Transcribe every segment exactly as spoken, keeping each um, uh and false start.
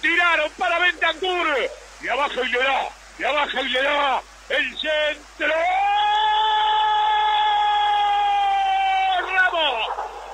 tiraron para Bentancur. Y abajo y le da, y abajo y le da. El centro. ¡Ramos!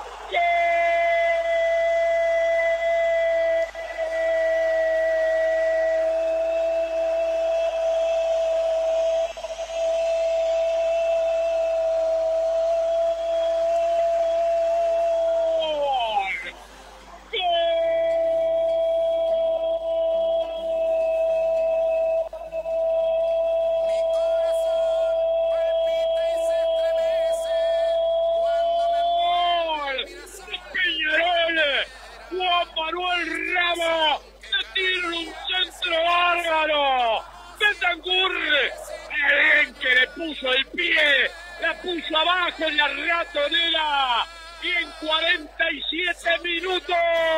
El pie, la puso abajo en la ratonera y en cuarenta y siete minutos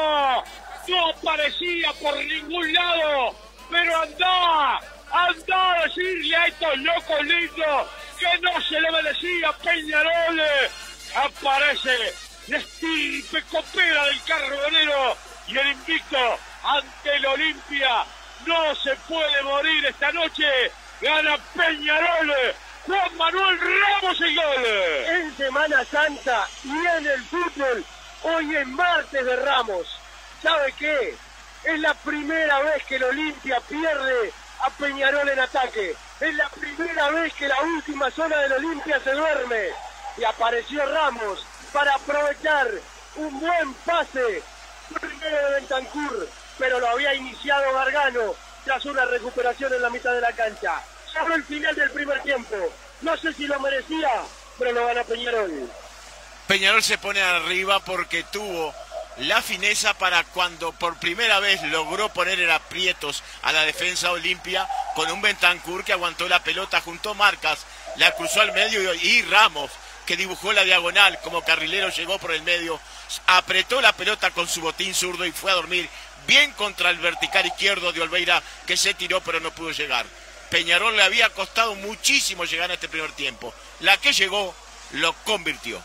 no aparecía por ningún lado, pero andaba, andaba a decirle a estos locos lindos que no se lo merecía Peñarol. Aparece la estirpe copera del Carbonero y el invicto ante el Olimpia no se puede morir esta noche. Gana Peñarol. Juan Manuel Ramos el gol. En Semana Santa y en el fútbol, hoy es martes de Ramos. ¿Sabe qué? Es la primera vez que el Olimpia pierde a Peñarol en ataque. Es la primera vez que la última zona del Olimpia se duerme. Y apareció Ramos para aprovechar un buen pase. Primero de Bentancur, pero lo había iniciado Gargano tras una recuperación en la mitad de la cancha. Sobre el final del primer tiempo. No sé si lo merecía, pero lo gana Peñarol. Peñarol se pone arriba porque tuvo la fineza para cuando por primera vez logró poner en aprietos a la defensa Olimpia con un Bentancur que aguantó la pelota, juntó marcas, la cruzó al medio y Ramos, que dibujó la diagonal como carrilero, llegó por el medio, apretó la pelota con su botín zurdo y fue a dormir bien contra el vertical izquierdo de Olveira, que se tiró pero no pudo llegar. Peñarol le había costado muchísimo llegar a este primer tiempo. La que llegó, lo convirtió.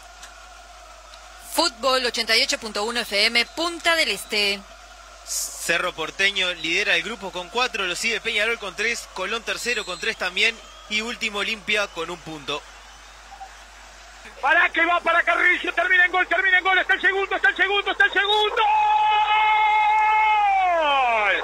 Fútbol ochenta y ocho punto uno F M, Punta del Este. Cerro Porteño lidera el grupo con cuatro, lo sigue Peñarol con tres, Colón tercero con tres también y último Olimpia con un punto. Para que va para Carrillo, termina en gol, termina en gol, está el segundo, está el segundo, está el segundo. ¡Gol!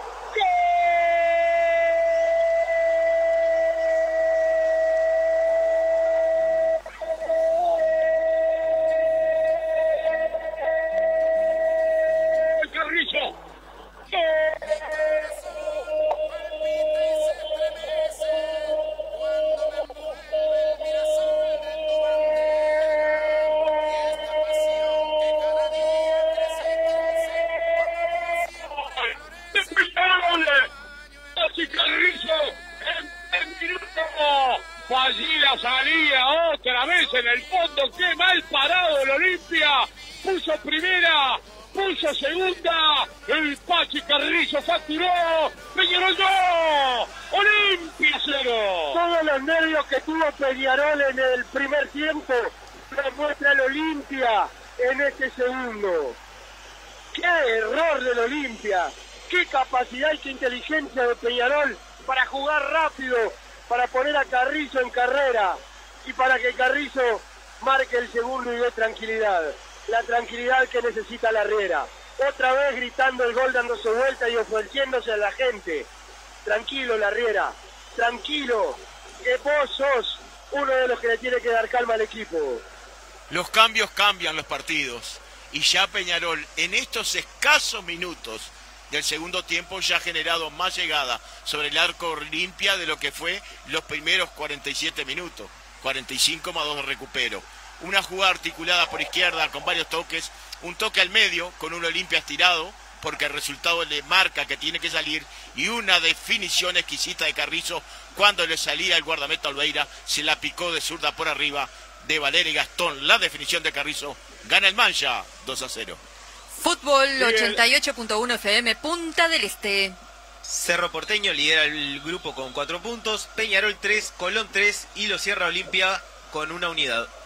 Allí la salía otra vez en el fondo. Qué mal parado el Olimpia. Puso primera, puso segunda. El Pachi Carrillo facturó. Peñarol no. Olimpia cero. Todos los nervios que tuvo Peñarol en el primer tiempo lo muestra el Olimpia en este segundo. ¡Qué error del Olimpia! ¡Qué capacidad y qué inteligencia de Peñarol para jugar rápido, para poner a Carrizo en carrera y para que Carrizo marque el segundo y dé tranquilidad. La tranquilidad que necesita la Riera. Otra vez gritando el gol, dándose vuelta y ofreciéndose a la gente. Tranquilo, la Riera. Tranquilo, que vos sos uno de los que le tiene que dar calma al equipo. Los cambios cambian los partidos. Y ya Peñarol, en estos escasos minutos del segundo tiempo, ya ha generado más llegada sobre el arco Olimpia de lo que fue los primeros cuarenta y siete minutos. cuarenta y cinco más dos de recupero. Una jugada articulada por izquierda con varios toques. Un toque al medio con un Olimpia estirado, porque el resultado le marca que tiene que salir. Y una definición exquisita de Carrizo cuando le salía el guardameta Olveira. Se la picó de zurda por arriba de Valeria Gastón. La definición de Carrizo. Gana el Mancha dos a cero. Fútbol ochenta y ocho punto uno F M, Punta del Este. Cerro Porteño lidera el grupo con cuatro puntos, Peñarol tres, Colón tres y lo cierra Olimpia con una unidad.